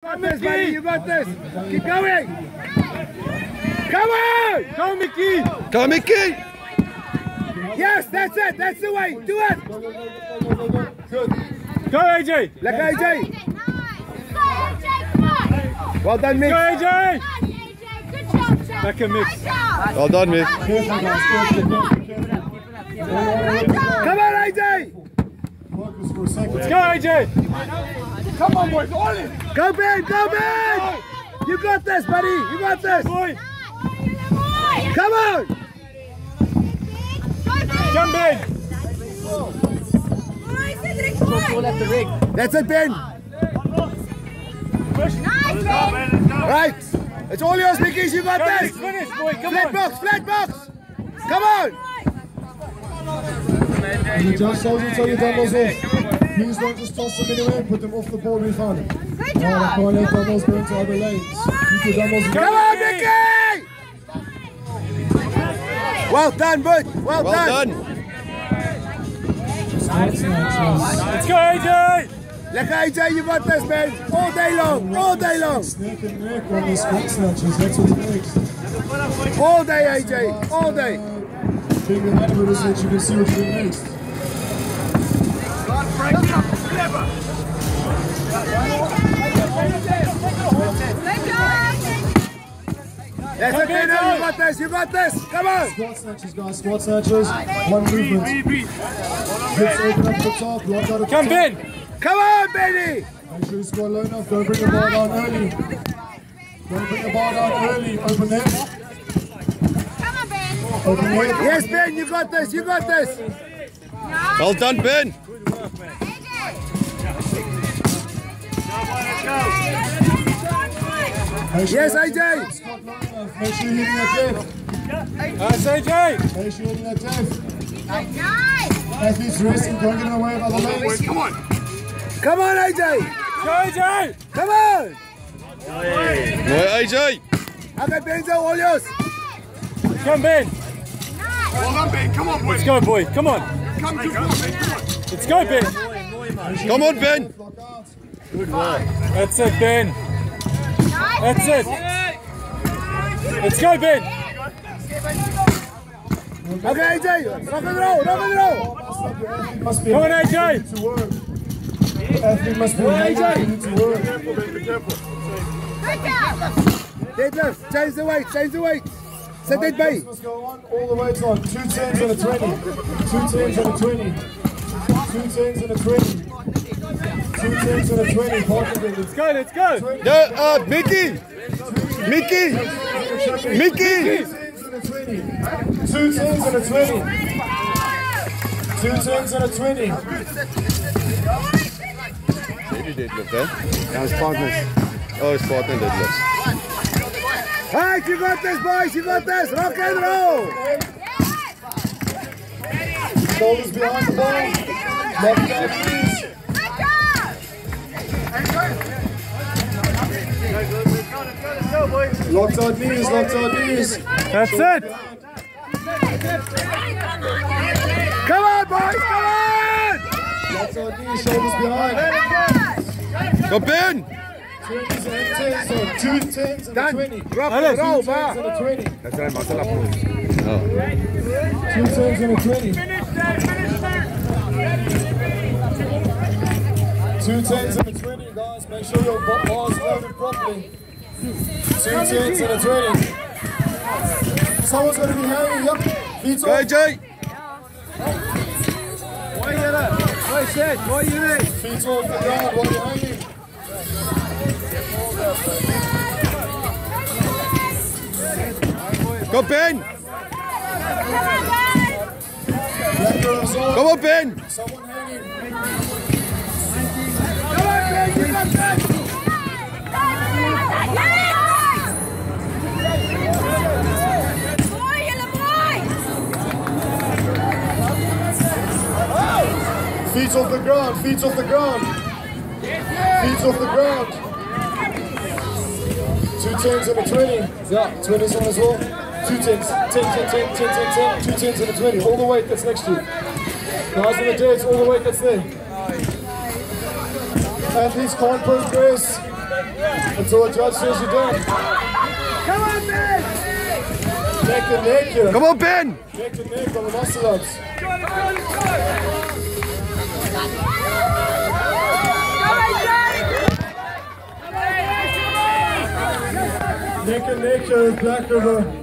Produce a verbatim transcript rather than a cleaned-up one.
got this, buddy. You got this. Keep going. Come on. Go, Mickey. Go, Mickey. Yes, that's it. That's the way. Do it. Good. Go, A J. Like A J. Well done, Mick. Go, A J. Good job, Jack. Like a mix. Well done, Mick. Come on, A J. Let's go, A J. Come on, boys. All in. Go, Ben. Go, Ben. You got this, buddy. You got this. Boy. Come on. Jump in. That's it, Ben. Right. It's all yours, Mickeys. You got this. Finish, boy. Come Flat on. box. Flat box. Come on. You just told you to your doubles off. Please don't just toss them anywhere and put them off the ball we found. Good Now I job. can't let doubles go into other lanes. Keep your doubles. Come on, Mickey. Well done, bud. Well, Well done. done. Let's go, A J. Look, A J, you got this, man. All day long. All day long. Neck and neck on the squat snatches. That's what it makes. All day, A J. All day. Finger upward so that you can see what you're doing next. That's it, Ben. You got this. You got this. Come on. Squat snatches, guys. Squat snatches. One movement. Hips open up the top. Lock out at the Jump top. in. Come on, Benny. Make sure you squat low enough. Don't bring the bar down early. Don't bring the bar down early. Open there. Come on, Ben. Open there. Yes, Ben. You got this. You got this. Well done, Ben. Make sure Yes, you A J. squat low enough. Make sure you're hitting that depth. That's A J. Make sure you're hitting that depth. Nice. Athletes resting. Don't get in the way of other lanes. Come on, A J. Go, A J. Come on. Go, A J. Okay, Benzo, all yours. Come, Ben. Well done, Ben. Come on, boy. Let's go, boy. Come on. Come to come on, Ben. Come on. Let's go, Ben. Come on, Ben. Lock out. That's it, Ben. That's it. Let's go, Ben. Okay, A J. Rock and roll. Rock and roll. Must be Come on, A J. to work. Athlete must be ready to work. Good job. Deadlift. Change the weight. Change the weight. Set that bay. Must go on. All the weights on. Two tens and a twenty. Two tens and a twenty. Two tens and a twenty. Two tens and a twenty. Let's go, let's go. No, uh, Mickey. Mickey. Mickey. Two tens and a twenty. Two tens and a twenty. Maybe deadlift, eh? That was partners. Oh, it's partner deadlift. Right, you got this, boys. You got this. Rock and roll. Shoulders behind the ball. Lock down knees. Locked out knees, locked out knees. That's it. Come on, boys. Come on. Locked out knees, shoulders behind. Go, Ben. twenties and tens, so two tens and a Done. twenty. Rock and roll, Two tens and man. a twenty. That's right, Marcelo. Two tens and a twenty. Two tens and a twenty, guys. Make sure your ba- bars loaded properly. Two tens and a twenty. Someone's going to be hanging. Yep. Feet Go, A off. J. Why you there? Why said? Why you there? Feet off the ground while you're hanging. Go, Ben. Black girls on. Come on, Ben. Someone hanging. Come on, Ben. You got this. Feet off the ground. Feet off the ground. Feet off the ground. Two tens and a twenty. Yeah, twenties on as well. Two tens. Ten, ten, ten, ten, ten, ten. Two tens and a twenty. All the weight that's next to you. Guys on the deads, all the weight that's there. Athletes can't progress Until the judge says you're done. Come on, Ben! Neck and neck here. Come on, Ben! Neck and neck on the muscle ups. Neck and neck here with Black River.